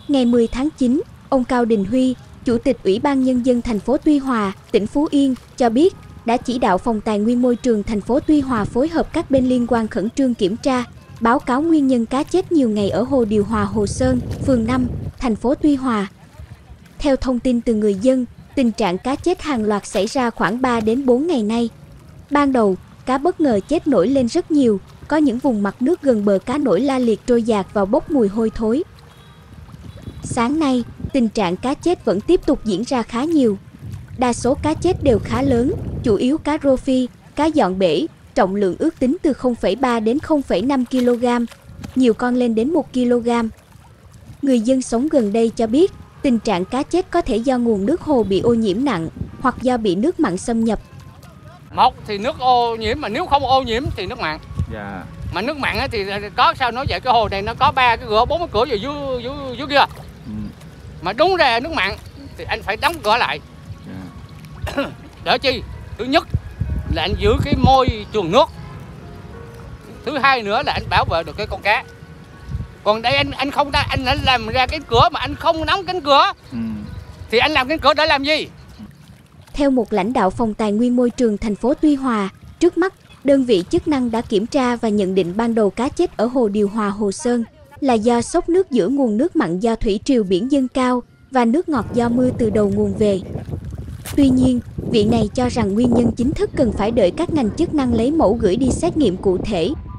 Ngày 10 tháng 9, ông Cao Đình Huy, Chủ tịch Ủy ban Nhân dân thành phố Tuy Hòa, tỉnh Phú Yên, cho biết đã chỉ đạo Phòng Tài nguyên Môi trường thành phố Tuy Hòa phối hợp các bên liên quan khẩn trương kiểm tra, báo cáo nguyên nhân cá chết nhiều ngày ở hồ điều hòa Hồ Sơn, phường 5, thành phố Tuy Hòa. Theo thông tin từ người dân, tình trạng cá chết hàng loạt xảy ra khoảng 3 đến 4 ngày nay. Ban đầu, cá bất ngờ chết nổi lên rất nhiều, có những vùng mặt nước gần bờ cá nổi la liệt trôi dạt vào bốc mùi hôi thối. Sáng nay, tình trạng cá chết vẫn tiếp tục diễn ra khá nhiều. Đa số cá chết đều khá lớn, chủ yếu cá rô phi, cá dọn bể, trọng lượng ước tính từ 0,3 đến 0,5 kg, nhiều con lên đến 1 kg. Người dân sống gần đây cho biết, tình trạng cá chết có thể do nguồn nước hồ bị ô nhiễm nặng hoặc do bị nước mặn xâm nhập. Một thì nước ô nhiễm, mà nếu không ô nhiễm thì nước mặn. Dạ. Mà nước mặn thì có sao nói vậy, cái hồ này nó có 3 cái cửa, 4 cái cửa dưới kia. Mà đúng ra nước mặn thì anh phải đóng cửa lại. Để chi? Thứ nhất là anh giữ cái môi trường nước. Thứ hai nữa là anh bảo vệ được cái con cá. Còn đây anh không đã, anh đã làm ra cái cửa mà anh không đóng cánh cửa. Thì anh làm cánh cửa để làm gì? Theo một lãnh đạo Phòng Tài nguyên Môi trường thành phố Tuy Hòa, trước mắt, đơn vị chức năng đã kiểm tra và nhận định ban đầu cá chết ở hồ điều hòa Hồ Sơn là do xốc nước giữa nguồn nước mặn do thủy triều biển dâng cao và nước ngọt do mưa từ đầu nguồn về. Tuy nhiên, viện này cho rằng nguyên nhân chính thức cần phải đợi các ngành chức năng lấy mẫu gửi đi xét nghiệm cụ thể.